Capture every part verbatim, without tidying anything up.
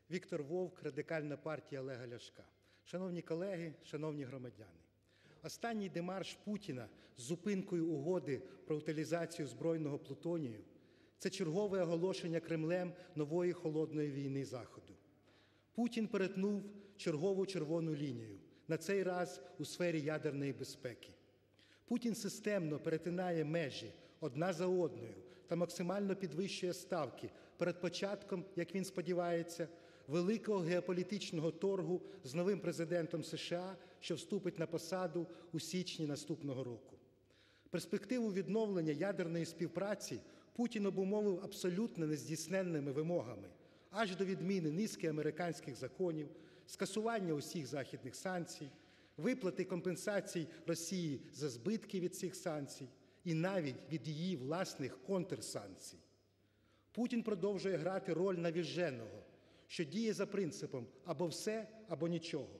Віктор Вовк, Радикальна партія Олега Ляшка. Шановні колеги, шановні громадяни, останній демарш Путіна з зупинкою угоди про утилізацію збройного плутонію – це чергове оголошення Кремлем нової холодної війни Заходу. Путін перетнув чергову червону лінію, на цей раз у сфері ядерної безпеки. Путін системно перетинає межі одна за одною та максимально підвищує ставки перед початком, як він сподівається, великого геополітичного торгу з новим президентом США, що вступить на посаду у січні наступного року. Перспективу відновлення ядерної співпраці Путін обумовив абсолютно нездійсненними вимогами, аж до відміни низки американських законів, скасування усіх західних санкцій, виплати компенсацій Росії за збитки від цих санкцій і навіть від її власних контрсанкцій. Путін продовжує грати роль навіженого, що діє за принципом або все, або нічого.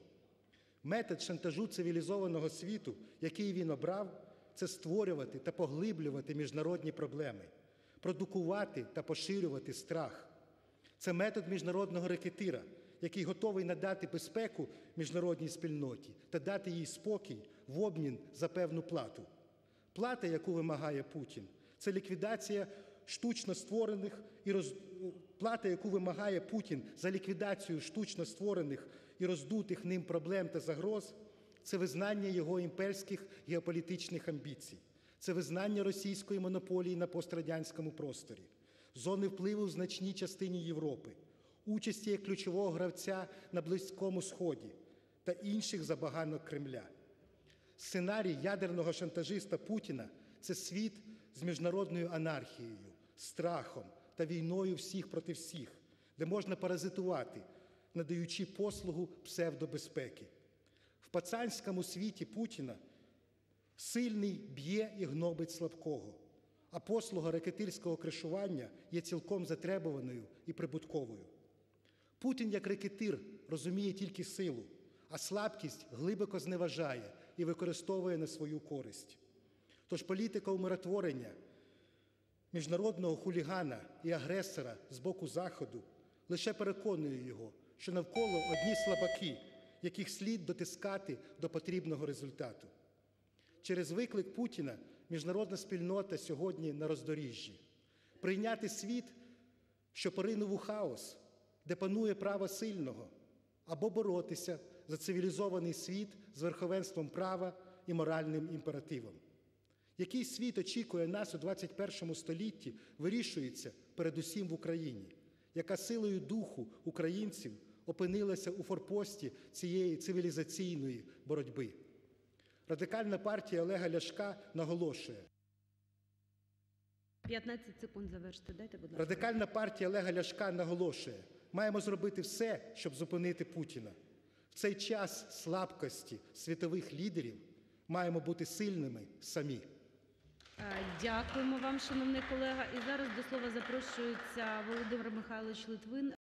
Метод шантажу цивілізованого світу, який він обрав, це створювати та поглиблювати міжнародні проблеми, продукувати та поширювати страх. Це метод міжнародного рекетира, який готовий надати безпеку міжнародній спільноті та дати їй спокій в обмін за певну плату. Плата, яку вимагає Путін, це ліквідація штучно створених і роз... плата, яку вимагає Путін за ліквідацію штучно створених і роздутих ним проблем та загроз, це визнання його імперських геополітичних амбіцій, це визнання російської монополії на пострадянському просторі, зони впливу в значній частині Європи, участі як ключового гравця на Близькому Сході та інших забаганок Кремля. Сценарій ядерного шантажиста Путіна – це світ з міжнародною анархією, страхом та війною всіх проти всіх, де можна паразитувати, надаючи послугу псевдобезпеки. В пацанському світі Путіна сильний б'є і гнобить слабкого, а послуга рекетирського кришування є цілком затребуваною і прибутковою. Путін як рекетир розуміє тільки силу, а слабкість глибоко зневажає і використовує на свою користь. Тож політика умиротворення міжнародного хулігана і агресора з боку Заходу лише переконує його, що навколо одні слабаки, яких слід дотискати до потрібного результату. Через виклик Путіна міжнародна спільнота сьогодні на роздоріжжі. Прийняти світ, що поринув у хаос, де панує право сильного, або боротися за цивілізований світ з верховенством права і моральним імперативом. Який світ очікує нас у двадцять першому столітті, вирішується передусім в Україні, яка силою духу українців опинилася у форпості цієї цивілізаційної боротьби. Радикальна партія Олега Ляшка наголошує. п'ятнадцять секунд завершити дайте, будь ласка. Радикальна партія Олега Ляшка наголошує. Маємо зробити все, щоб зупинити Путіна. В цей час слабкості світових лідерів маємо бути сильними самі. Дякуємо вам, шановний колега. І зараз до слова запрошується Володимир Михайлович Литвин.